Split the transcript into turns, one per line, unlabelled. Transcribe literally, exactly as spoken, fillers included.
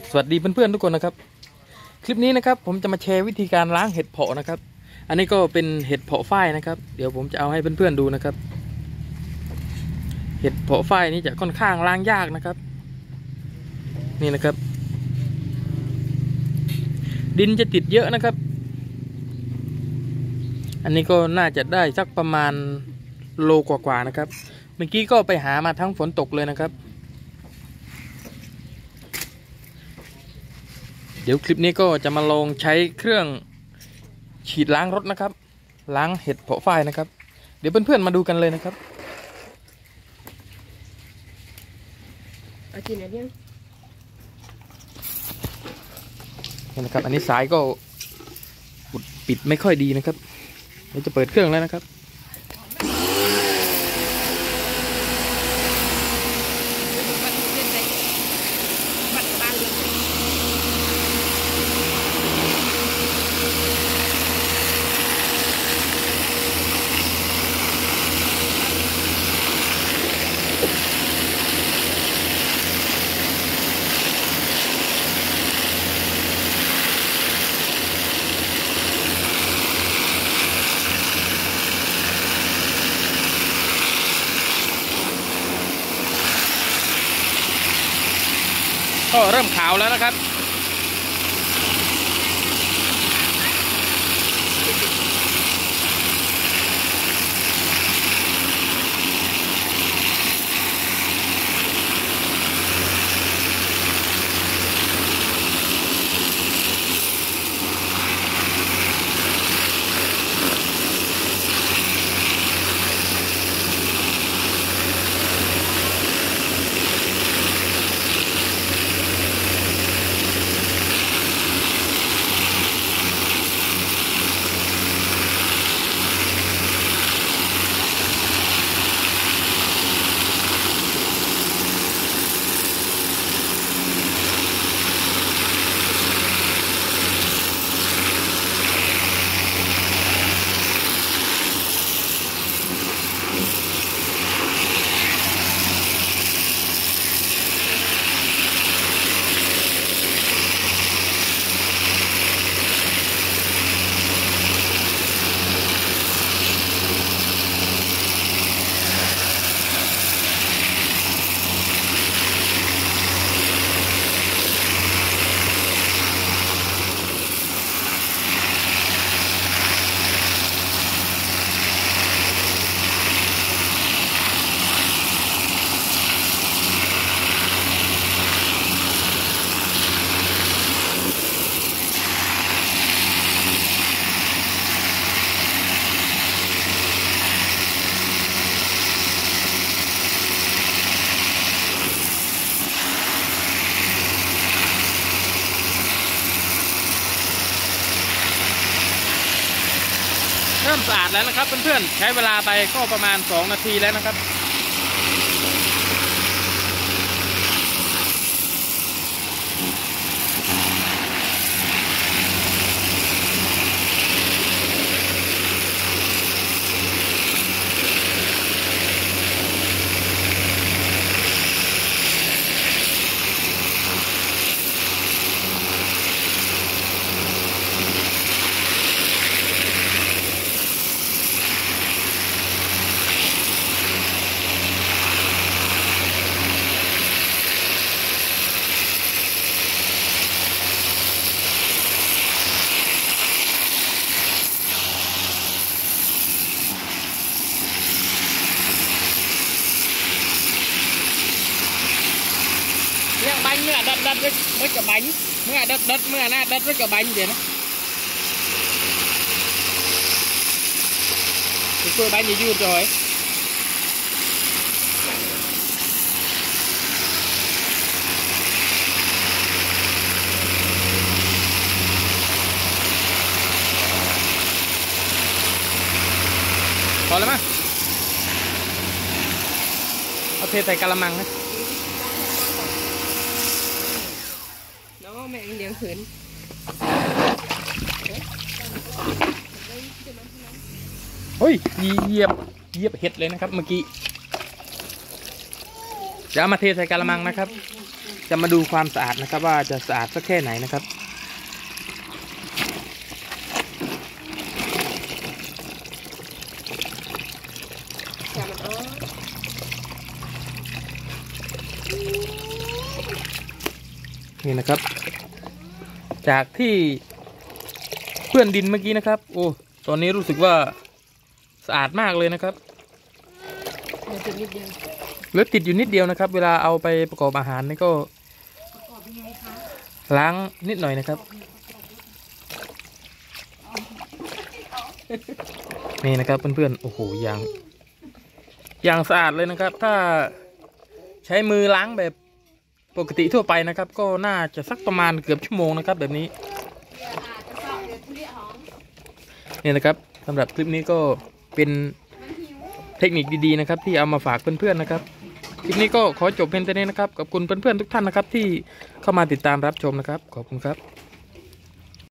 สวัสดีเพื่อนๆทุกคนนะครับคลิปนี้นะครับผมจะมาแชร์วิธีการล้างเห็ดเผาะนะครับอันนี้ก็เป็นเห็ดเผาะฝ้ายนะครับเดี๋ยวผมจะเอาให้เพื่อนๆดูนะครับเห็ดเผาะฝ้ายนี้จะค่อนข้างล้างยากนะครับนี่นะครับดินจะติดเยอะนะครับอันนี้ก็น่าจะได้สักประมาณโลกว่าๆนะครับเมื่อกี้ก็ไปหามาทั้งฝนตกเลยนะครับเดี๋ยวคลิปนี้ก็จะมาลองใช้เครื่องฉีดล้างรถนะครับล้างเห็ดเผาะฝ้ายนะครับเดี๋ยวเพื่อนๆมาดูกันเลยนะครับ
เอากินอะไรเนี่ย
นี่นะครับอันนี้สายก็ปิดไม่ค่อยดีนะครับเดี๋ยวจะเปิดเครื่องแล้วนะครับก็เริ่มขาวแล้วนะครับเริ่มสะอาดแล้วนะครับเพื่อนๆใช้เวลาไปก็ประมาณสองนาทีแล้วนะครับbánh mới là đất đất với với cả bánh mới là đất đất mới là đất với cả bánh vậy đó thì tôi bánh gì vui rồiพอแล้วมั้ยเอาเทใส่กะละมังนะ
แม่เลี้ยงขืน
เฮ้ยเหยียบเหยียบเห็ดเลยนะครับเมื่อกี้จะเอามาเทใส่กะละมังนะครับจะมาดูความสะอาดนะครับ ว่าจะสะอาดสักแค่ไหนนะครับ
จับมันอ๋อ
นี่นะครับ จากที่เพื่อนดินเมื่อกี้นะครับ โอ้ตอนนี้รู้สึกว่าสะอาดมากเลยนะครับ
เดี๋ยวติดนิดเดียว
เหลือติดอยู่นิดเดียวนะครับ เวลาเอาไปประกอบอาหารนี่ก็ล้างนิดหน่อยนะครับนี่นะครับเพื่อนๆโอ้โหอย่างอย่างสะอาดเลยนะครับ ถ้าใช้มือล้างแบบปกติทั่วไปนะครับ ก็น่าจะสักประมาณเกือบชั่วโมงนะครับ แบบนี้นี่นะครับสำหรับคลิปนี้ก็เป็นเทคนิคดีๆนะครับ ที่เอามาฝากเพื่อนๆนะครับคลิปนี้ก็ขอจบเพียงเท่านี้นะครับขอบคุณเพื่อนๆทุกท่านนะครับ ที่เข้ามาติดตามรับชมนะครับขอบคุณครับ